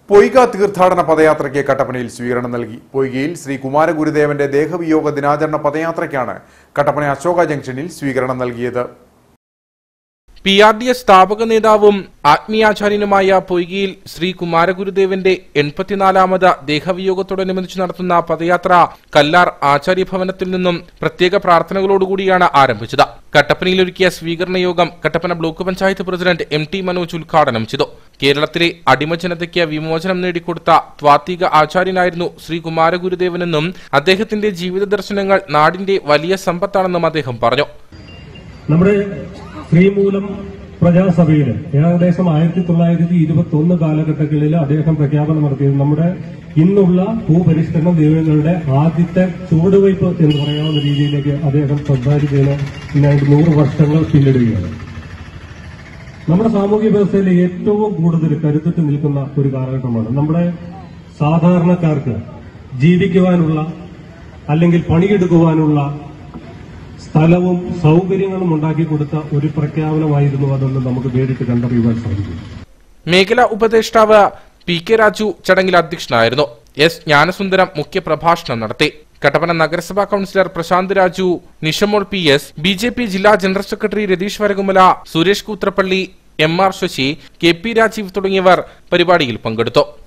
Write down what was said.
പൊയ്ക തീർത്ഥാടന പദയാത്രയ്ക്ക് കട്ടപ്പനയിൽ സ്വീകരണം നൽകി. പൊയ്കയിൽ ശ്രീ കുമാരഗുരുദേവന്റെ ദേഹവിയോഗ ദിനാചരണ പദയാത്രയ്ക്കാണ് കട്ടപ്പന അശോക ജംഗ്ഷനിൽ സ്വീകരണം നൽകിയത്. PRDS സ്ഥാപക നേതാവും ആത്മീയാചാര്യനുമായ പൊയ്കയിൽ ശ്രീ കുമാരഗുരുദേവന്റെ 84ാമത് ദേഹവിയോഗത്തോടനുബന്ധിച്ച് നടത്തുന്ന പദയാത്ര കല്ലാർ ആചാര്യഭവനത്തിൽ നിന്നും പ്രത്യേക പ്രാർത്ഥനകളോടുകൂടിയാണ് ആരംഭിച്ചത്. കട്ടപ്പനയിൽ ഒരുക്കിയ സ്വീകരണ യോഗം Kattappana block panchayat president MT Manoj ഉദ്ഘാടനം ചെയ്തു. കേരളത്തിലെ അടിമജനതയ്ക്ക് വിമോചനം നേടിക്കൊടുത്ത ത്വാത്വിക ആചാര്യനായിരുന്നു ശ്രീ കുമാരഗുരുദേവനെന്നും അദ്ദേഹത്തിന്റെ ജീവിത ദർശനങ്ങൾ നാടിന്റെ വലിയ സമ്പത്താണെന്നും അദ്ദേഹം പറഞ്ഞു. ശ്രീമൂലം പ്രജാസഭയിൽ ഏകദേശം 1921 കാലഘട്ടങ്ങളിൽ അദ്ദേഹം പ്രഖ്യാപനം നടത്തിയത് നമ്മുടെ ഇന്നുള്ള ഭൂപരിഷ്കരണ നിയമങ്ങളുടെ ആദ്യത്തെ ചുവടുവയ്പ് എന്ന് പറയാവുന്ന രീതിയിലേക്ക് അദ്ദേഹം സംസാരിച്ചതിന് 100 വർഷങ്ങൾ പിന്നിടുകയാണ്. നമ്മുടെ സാമൂഹ്യ വ്യവസ്ഥയിലെ ഏറ്റവും കൂടുതൽ കരുത്തിട്ട് നിൽക്കുന്ന ഒരു കാലഘട്ടമാണ്. നമ്മുടെ സാധാരണക്കാർക്ക് ജീവിക്കുവാനുള്ള അല്ലെങ്കിൽ പണിയെടുക്കുവാനുള്ള സ്ഥലവും സൗകര്യങ്ങളും ഉണ്ടാക്കി കൊടുത്ത ഒരു പ്രഖ്യാപനമായിരുന്നു അതെന്ന് നമുക്ക് നേരിട്ട് കണ്ടറിയുവാൻ സാധിക്കും. മേഖലാ ഉപദേഷ്ടാവ് PK രാജു ചടങ്ങിൽ അധ്യക്ഷനായിരുന്നു. S ജ്ഞാനസുന്ദരം മുഖ്യപ്രഭാഷണം നടത്തി. കട്ടപ്പന നഗരസഭാ councillor Prashanth Raju, Nishamol PS, BJP ജില്ലാ general secretary Ratheesh Varakumala, Suresh Koothrappally, MR Sasi, KP Rajeev തുടങ്ങിയവർ പരിപാടിയിൽ പങ്കെടുത്തു.